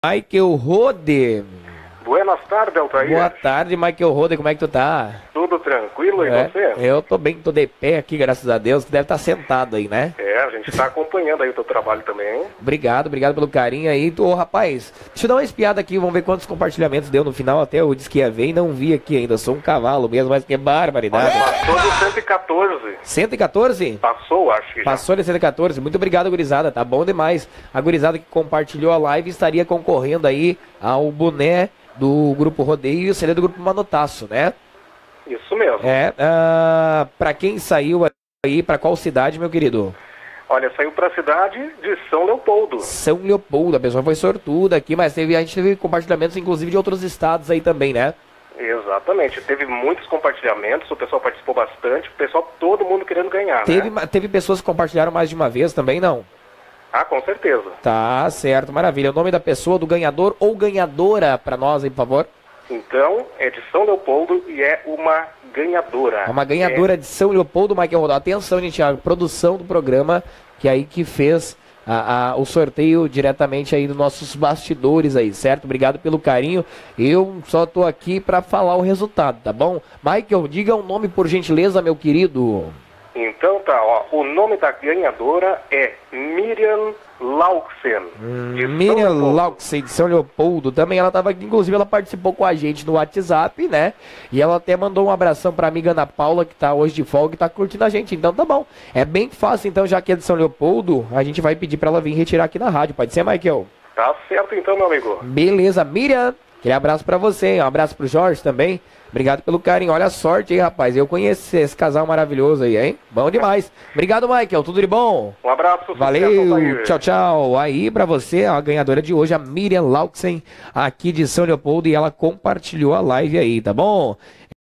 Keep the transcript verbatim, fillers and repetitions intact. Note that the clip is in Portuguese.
Michael Rode. Buenas tardes, Altair. Boa tarde, Michael Rode, como é que tu tá? Tudo tranquilo, e é, você? Eu tô bem, tô de pé aqui, graças a Deus, que deve estar sentado aí, né? É, a gente tá acompanhando aí o teu trabalho também. Obrigado, obrigado pelo carinho aí. Ô, rapaz, deixa eu dar uma espiada aqui, vamos ver quantos compartilhamentos deu no final. Até eu disse que ia ver e não vi aqui ainda, sou um cavalo mesmo, mas que barbaridade. Passou de cento e quatorze. cento e quatorze? Passou, acho que já. Passou de cento e quatorze, muito obrigado, gurizada, tá bom demais. A gurizada que compartilhou a live estaria concorrendo aí ao boné do Grupo Rodeio e seria do Grupo Manotaço, né? Isso mesmo. É, uh, pra quem saiu aí, pra qual cidade, meu querido? Olha, saiu pra cidade de São Leopoldo. São Leopoldo, a pessoa foi sortuda aqui, mas teve, a gente teve compartilhamentos, inclusive, de outros estados aí também, né? Exatamente, teve muitos compartilhamentos, o pessoal participou bastante, o pessoal, todo mundo querendo ganhar, Teve, né? teve pessoas que compartilharam mais de uma vez também, não? Ah, com certeza. Tá certo, maravilha. O nome da pessoa, do ganhador ou ganhadora, pra nós aí, por favor? Então, é de São Leopoldo e é uma ganhadora. É uma ganhadora é... de São Leopoldo, Michael Rodal. Atenção, gente, a produção do programa, que é aí que fez a, a, o sorteio diretamente aí dos nossos bastidores aí, certo? Obrigado pelo carinho. Eu só tô aqui pra falar o resultado, tá bom? Michael, diga o nome, por gentileza, meu querido. Então tá, ó, o nome da ganhadora é Miriam Lauxen. Hum, Miriam Lauxen, de São Leopoldo. Também ela tava aqui, inclusive ela participou com a gente no WhatsApp, né? E ela até mandou um abração pra amiga Ana Paula, que tá hoje de folga e tá curtindo a gente. Então tá bom. É bem fácil, então, já que é de São Leopoldo, a gente vai pedir pra ela vir retirar aqui na rádio. Pode ser, Michael? Tá certo então, meu amigo. Beleza, Miriam. Aquele abraço pra você, um abraço pro Jorge também. Obrigado pelo carinho, olha a sorte aí, rapaz. Eu conheci esse casal maravilhoso aí, hein? Bom demais. Obrigado, Michael, tudo de bom? Um abraço. Valeu, tchau, tchau. Aí pra você, a ganhadora de hoje, a Miriam Lauxen, aqui de São Leopoldo, e ela compartilhou a live aí, tá bom?